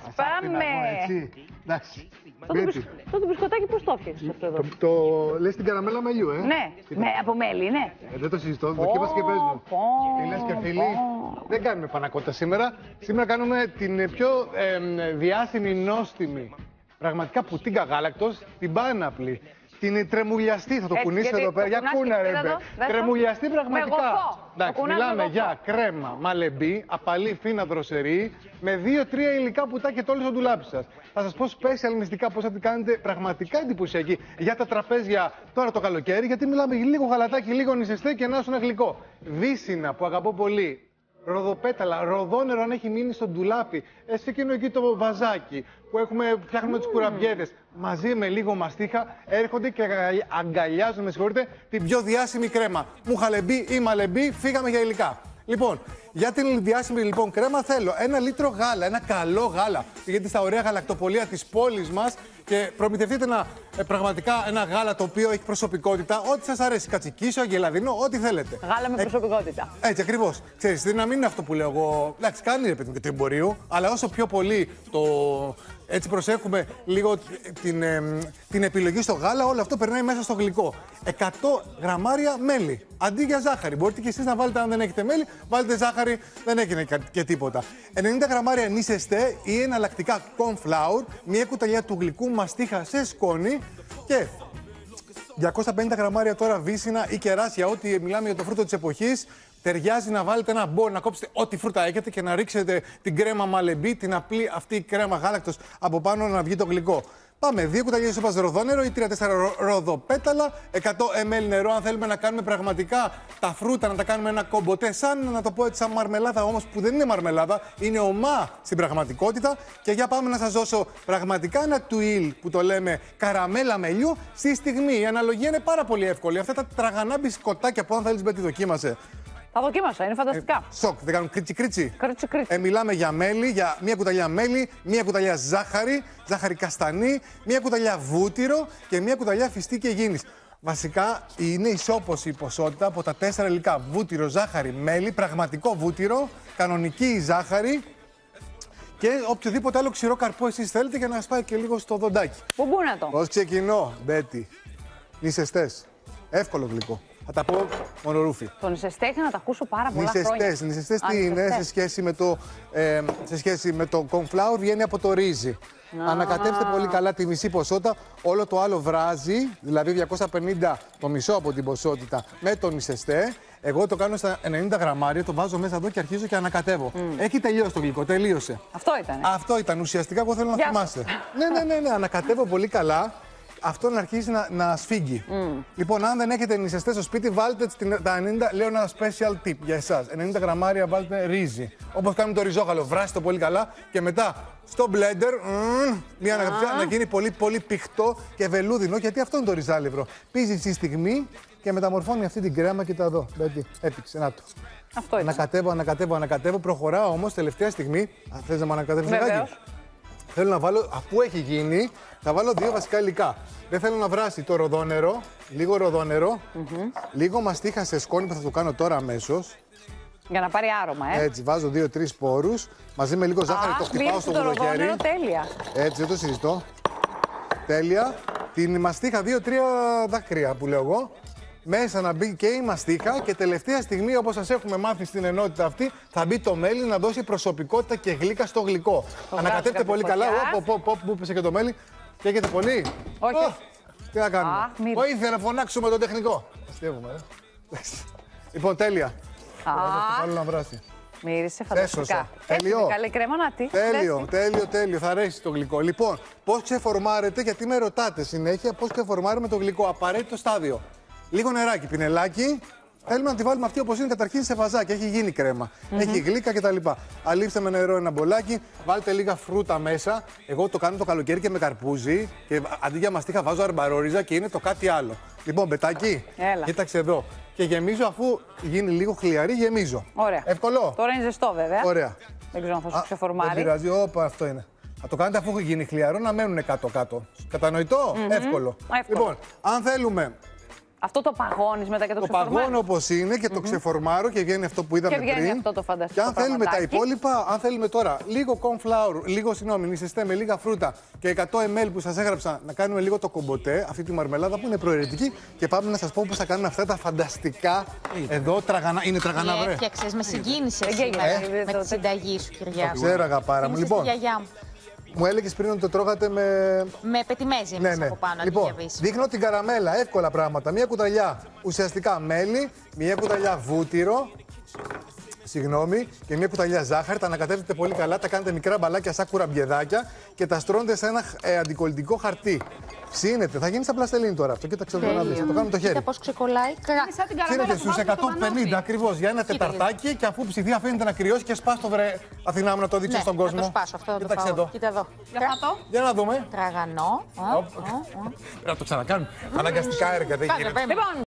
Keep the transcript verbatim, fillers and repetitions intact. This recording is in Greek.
πάμε. Αυτό το μπισκοτάκι πώς το έφτιαξες αυτό εδώ? Το λες την καραμέλα μελιού, ε? Ναι, με, από μέλι, ναι. Ε, δεν το συζητώ, δοκίμασε και πες μου. Τι λες και φίλοι, δεν κάνουμε πανακότα σήμερα. Σήμερα κάνουμε την πιο ε, διάσημη, νόστιμη, πραγματικά πουτίγκα γάλακτος, την Πάναπλη. Την τρεμουλιαστή, θα το κουνήσω εδώ πέρα. Για κούνα ρε μπε. Τρεμουλιαστή πραγματικά. Εντάξει, μιλάμε για κρέμα, μαλεμπί, απαλή φίνα δροσερή, με δύο-τρία υλικά πουτάκια και το όλο στο ντουλάπι σας. Θα σας πω special μυστικά πώς θα την κάνετε πραγματικά εντυπωσιακή για τα τραπέζια τώρα το καλοκαίρι, γιατί μιλάμε για λίγο γαλατάκι, λίγο νησεστέ και να σου ένα γλυκό. Βύσσινα που αγαπώ πολύ. Ροδοπέταλα, ροδόνερο αν έχει μείνει στο ντουλάπι. Ε, σε εκείνο εκεί το βαζάκι που έχουμε, φτιάχνουμε mm. τις κουραμπιέδες. Μαζί με λίγο μαστίχα έρχονται και αγκαλιάζουν, με συγχωρείτε, την πιο διάσημη κρέμα. Μουχαλεμπί ή μαλεμπί, φύγαμε για υλικά. Λοιπόν, για την διάσημη λοιπόν κρέμα θέλω ένα λίτρο γάλα, ένα καλό γάλα. Γιατί στα ωραία γαλακτοπολία της πόλης μας και προμηθευτείτε ένα, ε, πραγματικά ένα γάλα το οποίο έχει προσωπικότητα, ό,τι σας αρέσει. Κατσικίσιο, αγελαδινό, ό,τι θέλετε. Γάλα με προσωπικότητα. Ε, έτσι ακριβώς. Ξέρεις, δεν να μην είναι αυτό που λέω εγώ. Εντάξει, κάνει ρε παιδί και το εμπορίου, αλλά όσο πιο πολύ το. Έτσι προσέχουμε λίγο την, ε, την επιλογή στο γάλα, όλο αυτό περνάει μέσα στο γλυκό. εκατό γραμμάρια μέλι, αντί για ζάχαρη. Μπορείτε και εσείς να βάλετε, αν δεν έχετε μέλι, βάλετε ζάχαρη, δεν έγινε και τίποτα. ενενήντα γραμμάρια νησεστέ ή εναλλακτικά corn flour, μία κουταλιά του γλυκού μαστίχα σε σκόνη και διακόσια πενήντα γραμμάρια τώρα βύσσινα ή κεράσια, ό,τι μιλάμε για το φρούτο της εποχής. Ταιριάζει να βάλετε ένα μπολ, να κόψετε ό,τι φρούτα έχετε και να ρίξετε την κρέμα μαλεμπί, την απλή αυτή κρέμα γάλακτος από πάνω να βγει το γλυκό. Πάμε, δύο κουταλιές σούπας ροδόνερο ή τρία τέσσερα ροδοπέταλα, εκατό μιλιλίτρα νερό. Αν θέλουμε να κάνουμε πραγματικά τα φρούτα, να τα κάνουμε ένα κομποτέ, σαν να το πω έτσι, σαν μαρμελάδα όμως που δεν είναι μαρμελάδα, είναι ομά στην πραγματικότητα. Και για πάμε να σας δώσω πραγματικά ένα τουίλ που το λέμε καραμέλα μελιού στη στιγμή. Η αναλογία είναι πάρα πολύ εύκολη. Αυτά τα τραγανά μπισκοτάκια που αν θέλεις με τη δοκίμασε. Τα δοκίμασα, είναι φανταστικά. Ε, σοκ, δεν κάνουν κρίτσι κρίτσι. Κρίτσι κρίτσι. Ε, μιλάμε για μέλι, για μία κουταλιά μέλι, μία κουταλιά ζάχαρη, ζάχαρη καστανή, μία κουταλιά βούτυρο και μία κουταλιά φιστί και γίνης. Βασικά είναι ισόπωση η ποσότητα από τα τέσσερα υλικά. Βούτυρο, ζάχαρη, μέλι, πραγματικό βούτυρο, κανονική ζάχαρη και οποιοδήποτε άλλο ξηρό καρπό εσείς θέλετε για να σας πάει και λίγο στο δοντάκι. Πού να το. Πώς ξεκινώ, Μπέτη. Νησεστές. Εύκολο γλυκό. Θα τα πω μονορούφι. Το νησεστέ είχα να τα ακούσω πάρα πολλά χρόνια. Νησεστές. Νησεστές τι είναι σε σχέση με το, ε, σε σχέση με το corn flour, βγαίνει από το ρύζι. Ah. Ανακατέψτε πολύ καλά τη μισή ποσότητα, όλο το άλλο βράζει, δηλαδή διακόσια πενήντα το μισό από την ποσότητα με το νησεστέ. Εγώ το κάνω στα ενενήντα γραμμάρια, το βάζω μέσα εδώ και αρχίζω και ανακατεύω. Mm. Έχει τελειώσει το γλυκό, τελείωσε. Αυτό ήταν. Αυτό ήταν. Ουσιαστικά εγώ θέλω να Γεια θυμάστε. ναι, ναι, ναι, ναι, ανακατεύω πολύ καλά. Αυτό να αρχίσει να, να σφίγγει. Mm. Λοιπόν, αν δεν έχετε νησεστές στο σπίτι, βάλτε τα ενενήντα, λέω ένα special tip για εσάς. ενενήντα γραμμάρια βάλτε ρύζι. Όπως κάνουμε το ριζόγαλο, βράστε το πολύ καλά και μετά στο blender, mm, μια ah. να γίνει πολύ πολύ πηχτό και βελούδινο, γιατί αυτό είναι το ριζάλιβρο. Πίζει στη στιγμή και μεταμορφώνει αυτή την κρέμα και τα εδώ. Μπέτι, έπηξε, να το. Αυτό είναι. Ανακατεύω, ανακατεύω, ανακατεύω. Προχωράω όμως τελευταία στιγμή. Αν θες να μου ανακατεύεις λιγάκι. Θέλω να βάλω, αφού έχει γίνει, θα βάλω δύο βασικά υλικά. Δεν θέλω να βράσει το ροδόνερο, λίγο ροδόνερο, mm-hmm. λίγο μαστίχα σε σκόνη που θα το κάνω τώρα αμέσως. Για να πάρει άρωμα, ε. Έτσι, βάζω δύο-τρεις σπόρους, μαζί με λίγο ζάχαρη, ah, το χτυπάω στο βουλογέρι. Ροδόνερο, τέλεια. Έτσι, δεν το συζητώ. Τέλεια. Την μαστίχα δύο-τρία δάκρυα που λέω εγώ. Μέσα να μπει και η μαστίχα και τελευταία στιγμή, όπως σας έχουμε μάθει στην ενότητα αυτή, θα μπει το μέλι να δώσει προσωπικότητα και γλύκα στο γλυκό. Ανακατεύετε πολύ καλά. Οπ, οπ, οπ, μου έπεσε και το μέλι. Και έχετε πολύ. Όχι. Oh, τι να κάνουμε. Βοήθεια να φωνάξουμε τον τεχνικό. Αστείευουμε, ε. Λοιπόν, τέλεια. Ah. Θέλω να βράσει. Μύρισε φανταστικά. Τέλειο. Καλή κρέμα να τι. Τέλειο, τέλειο, τέλειο. Θα αρέσει το γλυκό. Λοιπόν, πώς ξεφορμάρετε, γιατί με ρωτάτε συνέχεια πώς ξεφορμάρουμε το γλυκό. Απαραίτητο στάδιο. Λίγο νεράκι, πινελάκι. Θέλουμε να τη βάλουμε αυτή όπως είναι καταρχήν σε βαζάκι. Έχει γίνει κρέμα. Mm-hmm. Έχει γλύκα κτλ. Αλείψτε με νερό ένα μπολάκι. Βάλτε λίγα φρούτα μέσα. Εγώ το κάνω το καλοκαίρι και με καρπούζι. Και αντί για μαστίχα βάζω αρμπαρόριζα και είναι το κάτι άλλο. Λοιπόν, μπετάκι. Έλα. Κοίταξε εδώ. Και γεμίζω αφού γίνει λίγο χλιαρή, γεμίζω. Ωραία. Εύκολο. Τώρα είναι ζεστό βέβαια. Ωραία. Δεν ξέρω αν θα σου ξεφορμάρει. Δεν πειράζει. Όπα, αυτό είναι. Θα το κάνετε αφού γίνει χλιαρό να μένουν κάτω-κάτω. Κατανοητό. Mm-hmm. Εύκολο. Εύκολο. Λοιπόν, αν θέλουμε Αυτό το παγώνεις μετά και το, Το ξεφορμάρεις. παγώνω όπως είναι και το mm-hmm. ξεφορμάρω και βγαίνει αυτό που είδαμε και βγαίνει πριν. αυτό το φανταστικό. Και αν θέλουμε τα πραγματάκι. υπόλοιπα, αν θέλουμε τώρα λίγο corn flour, λίγο συγγνώμη, νησιστέ με λίγα φρούτα και εκατό μιλιλίτρα που σας έγραψα να κάνουμε λίγο το κομποτέ, αυτή τη μαρμελάδα που είναι προαιρετική. Και πάμε να σας πω πώς θα κάνουμε αυτά τα φανταστικά. Εδώ τραγανά, είναι τραγανά, βρε. Έφτιαξες, με συγκίνησες σήμερα ε? με τη συνταγή σου, Κυριάκο. Το ξέρω, αγαπάρα μου. Λοιπόν, μου έλεγες πριν ότι το τρώγατε με. Με πετιμέζι εμείς από πάνω, λοιπόν, αντί δείχνω την καραμέλα, εύκολα πράγματα. Μία κουταλιά ουσιαστικά μέλι, μία κουταλιά βούτυρο, συγγνώμη, και μία κουταλιά ζάχαρη. Τα ανακατεύετε πολύ καλά, τα κάνετε μικρά μπαλάκια σαν κουραμπιεδάκια και τα στρώνετε σε ένα ε, αντικολλητικό χαρτί. Ψήνετε, θα γίνει σαν πλαστελίνη τώρα αυτό. Κοίταξε εδώ να δεις, θα το κάνουμε το χέρι. Κοίτα πώς ξεκολλάει. Ψήνετε στους εκατόν πενήντα ακριβώς για ένα τεταρτάκι και αφού ψηθεί αφήνετε να κρυώσει και σπάς το, βρε Αθηνά μου, να το δείξεις Ναι, στον κόσμο. να το σπάσω, αυτό θα το Κοίταξε πάω. εδώ. Κοίτα εδώ. Για να δούμε. Τραγανό. Να το ξανακάνουμε. Αναγκαστικά έργα δεν γίνεται. Λοιπόν,